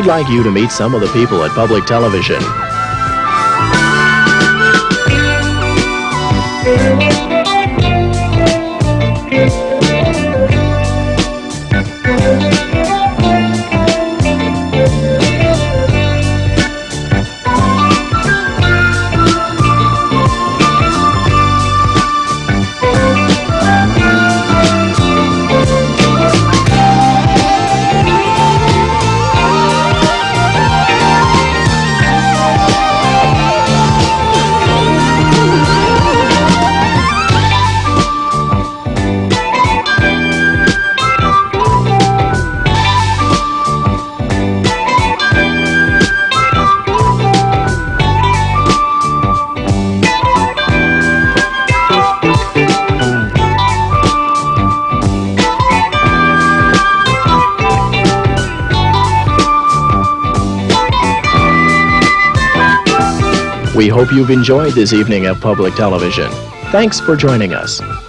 we'd like you to meet some of the people at public television. We hope you've enjoyed this evening of public television. Thanks for joining us.